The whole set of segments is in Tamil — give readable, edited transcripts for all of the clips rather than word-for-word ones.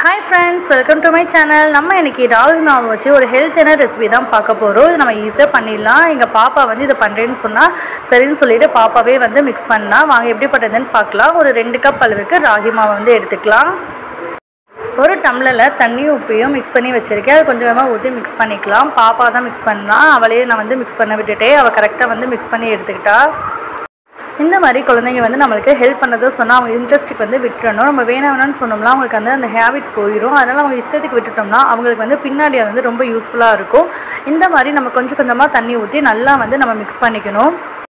Hi friends, welcome to my channel. நம்ம இன்னைக்கு ராகி மாவு வச்சு ஒரு ஹெல்த்தியான ரெசிபி தான் பார்க்க போறோம். இது நம்ம ஈஸியா பண்ணிடலாம். எங்க பாப்பா வந்து இத பண்றேன்னு சொன்னா சரின்னு சொல்லிட்டு பாப்பாவே வந்து mix பண்ணா. வாங்க எப்படி பண்றதுன்னு பார்க்கலாம். ஒரு 2 கப் அளவுக்கு ராகி மாவு வந்து எடுத்துக்கலாம். ஒரு டம்ளர்ல தண்ணி உப்பையும் mix பண்ணி வச்சிருக்கேன். அது கொஞ்சமா ஊத்தி mix பண்ணிக்கலாம். பாப்பா தான் mix பண்ணா. அவளே நான் வந்து mix பண்ண விட்டுட்டேன். அவ கரெக்ட்டா வந்து mix பண்ணி எடுத்துக்கிட்டா. இந்த மாதிரி குழந்தைங்க வந்து நமக்கு ஹெல்ப் பண்ணத சொன்னா அவங்க இன்ட்ரஸ்ட்டுக்கு வந்து விட்டுறணும். நம்ம வேணாம்னு சொன்னோம்னா அவங்களுக்கு அந்த ஹேபிட் போயிடும். அதனால அவங்க இஷ்டத்துக்கு விட்டுட்டோம்னா அவங்களுக்கு வந்து பின்னாடி வந்து ரொம்ப யூஸ்ஃபுல்லா இருக்கும். இந்த மாதிரி நம்ம கொஞ்சம் கொஞ்சமா தண்ணி ஊத்தி நல்லா வந்து நம்ம mix பண்ணிக்கணும்.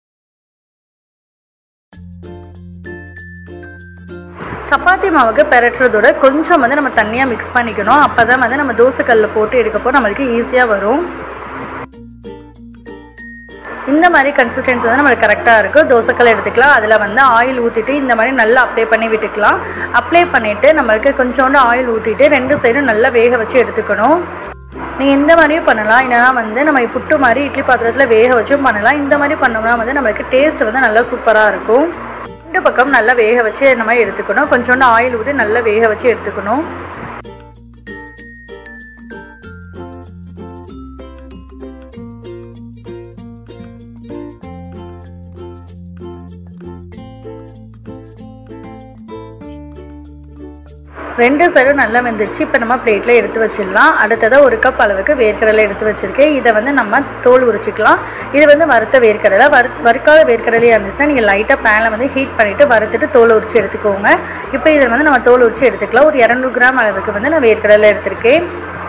சப்பாத்தி மாவுக்கு பெரட்டுறதோட கொஞ்சம் வந்து நம்ம தண்ணியா mix பண்ணிக்கணும். அப்பதான் வந்து நம்ம தோசை கல்ல போட்டு எடுக்கப்போ நமக்கு ஈஸியா வரும். இந்த மாதிரி கன்சிஸ்டன்சி வந்து நமக்கு கரெக்ட்டா இருக்கு. தோசைக்கல்ல எடுத்துக்கலாம். அதுல வந்து ஆயில் ஊத்திட்டு இந்த மாதிரி நல்லா அப்ளை பண்ணி விட்டுக்கலாம். அப்ளை பண்ணிட்டு நமக்கு கொஞ்சோண்டு ஆயில் ஊத்திட்டு ரெண்டு சைடும் நல்லா வேக வச்சு எடுத்துக்கணும். நீங்க இந்த மாதிரியும் பண்ணலாம். இல்லனா வந்து நம்ம புட்டு மாதிரி இட்லி பாத்திரத்துல வேக வச்சும் பண்ணலாம். இந்த மாதிரி பண்ணோம்னா வந்து நமக்கு டேஸ்ட் வந்து நல்லா சூப்பரா இருக்கும். ரெண்டு பக்கம் நல்லா வேக வச்சு நம்ம எடுத்துக்கணும். கொஞ்சோண்டு ஆயில் ஊத்தி நல்லா வேக வச்சு எடுத்துக்கணும். ரெண்டு சைடும் நல்லா வெந்துச்சு. இப்போ நம்ம பிளேட்ல எடுத்து வச்சிடலாம். அடுத்ததா 1 கப் அளவுக்கு வேர்க்கடலை எடுத்து வச்சிருக்கேன். இதை வந்து நம்ம தோல் உரிச்சிக்கலாம். இது வந்து வறுத்த வேர்க்கடலை. வறுக்காத வேர்க்கடலையா இருந்துச்சுன்னா நீங்கள் லைட்டாக பேனில் வந்து ஹீட் பண்ணிவிட்டு வறுத்துட்டு தோல் உரிச்சு எடுத்துக்கோங்க. இப்போ இதை வந்து நம்ம தோல் உரிச்சு எடுத்துக்கலாம். ஒரு 200 கிராம் அளவுக்கு வந்து நான் வேர்க்கடலை எடுத்திருக்கேன்.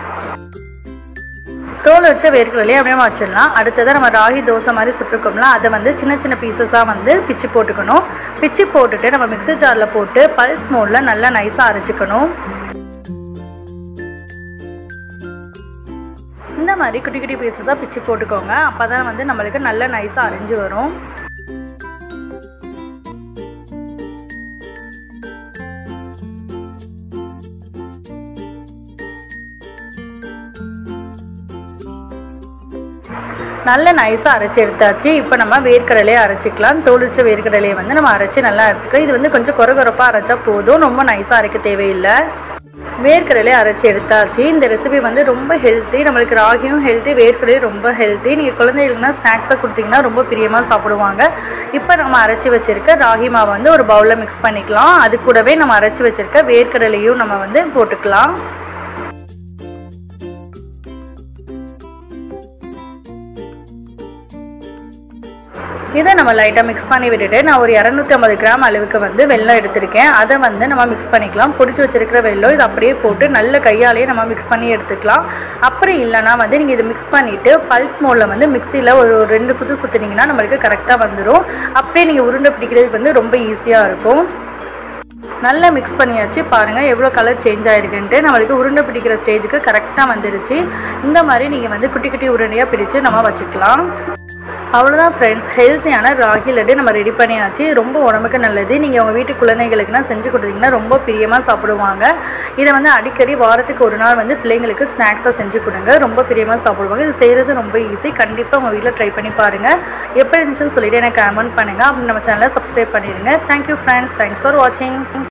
தோல் வச்ச வேர்க்கடலையே அப்படியே வச்சிடலாம். அடுத்ததாக நம்ம ராகி தோசை மாதிரி சுட்டுருக்கோம்ல அதை வந்து சின்ன சின்ன பீசஸாக வந்து பிச்சு போட்டுக்கணும். பிச்சு போட்டுட்டு நம்ம மிக்ஸி ஜாரில் போட்டு பல்ஸ் மோடில் நல்லா நைஸாக அரைச்சிக்கணும். இந்த மாதிரி குட்டி குட்டி பீசஸாக பிச்சு போட்டுக்கோங்க. அப்போ தான் வந்து நம்மளுக்கு நல்லா நைஸாக அரைஞ்சி வரும். நல்ல நைஸாக அரைச்சி எடுத்தாச்சு. இப்போ நம்ம வேர்க்கடலையை அரைச்சிக்கலாம். தோல் வச்ச வேர்க்கடலையை வந்து நம்ம அரைச்சி நல்லா அரைச்சிக்கலாம். இது வந்து கொஞ்சம் கொரகொரப்பாக அரைச்சா போதும். ரொம்ப நைஸாக அரைக்க தேவையில்லை. வேர்க்கடலையை அரைச்சி எடுத்தாச்சு. இந்த ரெசிபி வந்து ரொம்ப ஹெல்த்தி. நம்மளுக்கு ராகியும் ஹெல்த்தி, வேர்க்கடலையும் ரொம்ப ஹெல்த்தி. நீங்கள் குழந்தைகளுக்குனா ஸ்நாக்ஸாக கொடுத்தீங்கன்னா ரொம்ப பிரியமாக சாப்பிடுவாங்க. இப்போ நம்ம அரைச்சி வச்சுருக்க ராகி மாவை வந்து ஒரு பவுலில் மிக்ஸ் பண்ணிக்கலாம். அது கூடவே நம்ம அரைச்சி வச்சுருக்க வேர்க்கடலையும் நம்ம வந்து போட்டுக்கலாம். இதை நம்ம லைட்டாக மிக்ஸ் பண்ணி விட்டுட்டு நான் ஒரு 250 கிராம் அளவுக்கு வந்து வெல்லம் எடுத்திருக்கேன். அதை வந்து நம்ம மிக்ஸ் பண்ணிக்கலாம். பொடிச்சு வச்சிருக்கிற வெல்லம் இது அப்படியே போட்டு நல்ல கையாலேயே நம்ம மிக்ஸ் பண்ணி எடுத்துக்கலாம். அப்படி இல்லைனா வந்து நீங்கள் இதை மிக்ஸ் பண்ணிவிட்டு பல்ஸ் மோடில் வந்து மிக்சியில் ஒரு 2 சுற்று சுற்றினீங்கன்னா நம்மளுக்கு கரெக்டாக வந்துடும். அப்படியே நீங்கள் உருண்டை பிடிக்கிறதுக்கு வந்து ரொம்ப ஈஸியாக இருக்கும். நல்லா மிக்ஸ் பண்ணியாச்சு. பாருங்கள் எவ்வளோ கலர் சேஞ்ச் ஆகிருக்குன்ட்டு. நம்மளுக்கு உருண்டை பிடிக்கிற ஸ்டேஜுக்கு கரெக்டாக வந்துடுச்சு. இந்த மாதிரி நீங்கள் வந்து குட்டி குட்டி உருண்டையாக பிடிச்சு நம்ம வச்சுக்கலாம். அவ்வளோதான் ஃப்ரெண்ட்ஸ், ஹெல்த்தியான ராகி லட்டு நம்ம ரெடி பண்ணியாச்சு. ரொம்ப உடம்புக்கு நல்லது. நீங்கள் உங்கள் வீட்டு குழந்தைகளுக்குனா செஞ்சு கொடுத்தீங்கன்னா ரொம்ப பிரியமாக சாப்பிடுவாங்க. இதை வந்து அடிக்கடி வாரத்துக்கு ஒரு நாள் வந்து பிள்ளைங்களுக்கு ஸ்நாக்ஸாக செஞ்சு கொடுங்க. ரொம்ப பிரியமாக சாப்பிடுவாங்க. இது செய்கிறது ரொம்ப ஈஸி. கண்டிப்பாக உங்கள் வீட்டில் ட்ரை பண்ணி பாருங்கள். எப்படி இருந்துச்சுன்னு சொல்லிவிட்டு எனக்கு கமெண்ட் பண்ணுங்கள். அப்படி நம்ம சேனலை சப்ஸ்கிரைப் பண்ணிடுங்க. Thank you friends. தேங்க்ஸ் ஃபார் வாட்சிங்.